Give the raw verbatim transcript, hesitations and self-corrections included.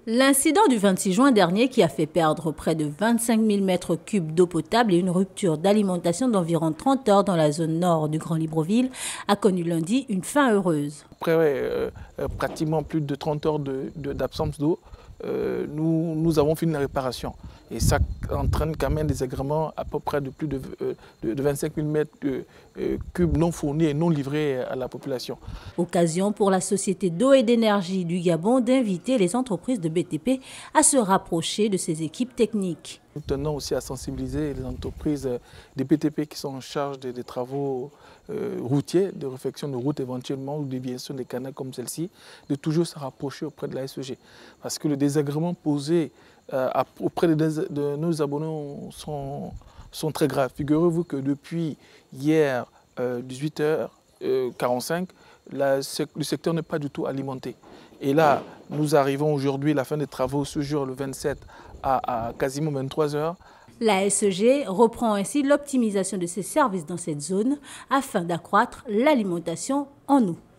L'incident du vingt-six juin dernier qui a fait perdre près de vingt-cinq mille mètres cubes d'eau potable et une rupture d'alimentation d'environ trente heures dans la zone nord du Grand Libreville a connu lundi une fin heureuse. Après euh, euh, pratiquement plus de trente heures d'absence d'eau, euh, nous, nous avons fini la réparation. Et ça entraîne quand même des agréments à peu près de plus de, euh, de, de vingt-cinq mille mètres cubes non fournis et non livrés à la population. Occasion pour la Société d'eau et d'énergie du Gabon d'inviter les entreprises de B T P à se rapprocher de ces équipes techniques. Nous tenons aussi à sensibiliser les entreprises des B T P qui sont en charge des, des travaux euh, routiers, de réfection de routes éventuellement ou de déviation des canaux comme celle-ci, de toujours se rapprocher auprès de la S E G. Parce que le désagrément posé euh, auprès de, de nos abonnés sont, sont très graves. Figurez-vous que depuis hier, euh, dix-huit heures quarante-cinq, la, le secteur n'est pas du tout alimenté. Et là, nous arrivons aujourd'hui, la fin des travaux ce jour, le vingt-sept, à, à quasiment vingt-trois heures. La S E G reprend ainsi l'optimisation de ses services dans cette zone afin d'accroître l'alimentation en eau.